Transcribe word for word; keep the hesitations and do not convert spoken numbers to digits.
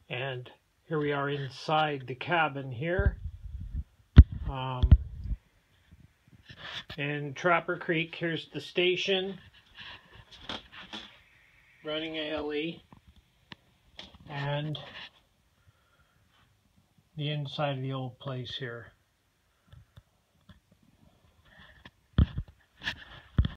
And here we are inside the cabin here. Um, and Trapper Creek, here's the station. Running A L E. And the inside of the old place here.